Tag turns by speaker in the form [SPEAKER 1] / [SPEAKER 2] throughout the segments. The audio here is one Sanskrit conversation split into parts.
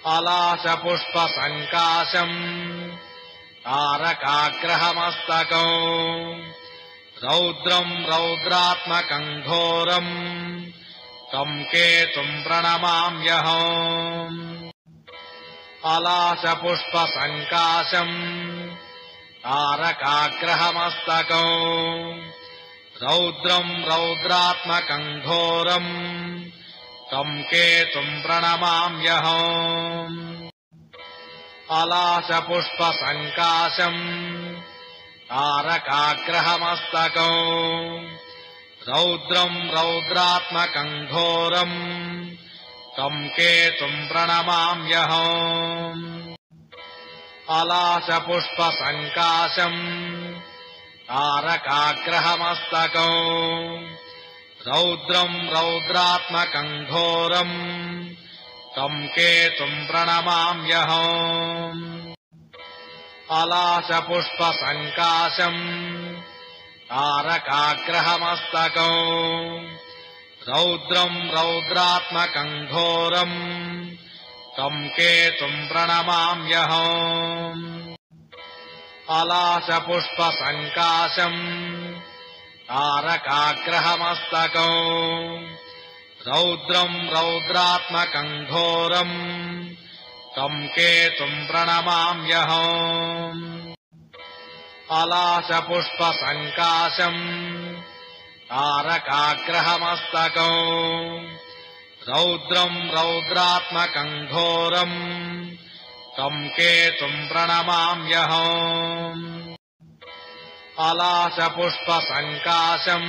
[SPEAKER 1] अलाशपुष्पसङ्काशम् तारकाग्रहमस्तकौ रौद्रम् रौद्रात्मकम् घोरम् तम् केतुम् प्रणमाम्यहम् अलाशपुष्पसङ्काशम् तारकाग्रहमस्तकौ रौद्रम् रौद्रात्मकम् घोरम् तम् केतुम् प्रणमाम्यहम् अलाशपुष्पसङ्काशम् तारकाग्रहमस्तकौ रौद्रम् रौद्रात्मकम् घोरम् तम् केतुम् प्रणमाम्यहम् अलाशपुष्पसङ्काशम् तारकाग्रहमस्तकौ रौद्रम् रौद्रात्मकम् घोरम् तम् केतुम् प्रणमाम्यहम् अलाशपुष्पसङ्काशम् तारकाग्रहमस्तकौ रौद्रम् रौद्रात्मकम् घोरम् तम् केतुम् प्रणमाम्यहम् अलाशपुष्पसङ्काशम् तारकाग्रहमस्तकौ रौद्रम् रौद्रात्मकम् घोरम् तम् केतुम् प्रणमाम्यहम् अलाशपुष्पसङ्काशम् तारकाग्रहमस्तकौ रौद्रम् रौद्रात्मकम् घोरम् तम् केतुम् प्रणमाम्यहम् अलाशपुष्पसङ्काशम्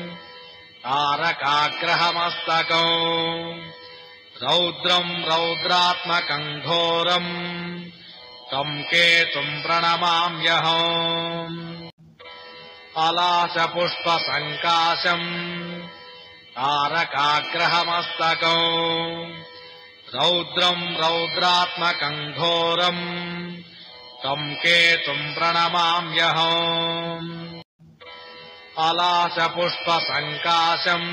[SPEAKER 1] तारकाग्रहमस्तकौ रौद्रम् रौद्रात्मकम् घोरम् तम् केतुम् प्रणमाम्यहम् अलाशपुष्पसङ्काशम् तारकाग्रहमस्तकौ रौद्रम् रौद्रात्मकम् घोरम् तम् केतुम् प्रणमाम्यहम् अलाशपुष्पसङ्काशम्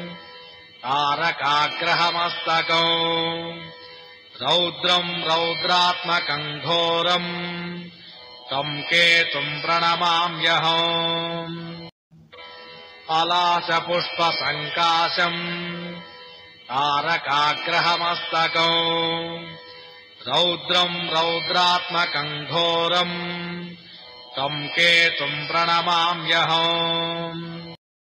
[SPEAKER 1] तारकाग्रहमस्तकौ रौद्रम् रौद्रात्मकम् घोरम् तम् केतुम् प्रणमाम्यहम् अलाशपुष्पसङ्काशम् तारकाग्रहमस्तकौ रौद्रम् रौद्रात्मकम् घोरम् तम् केतुम् प्रणमाम्यहम्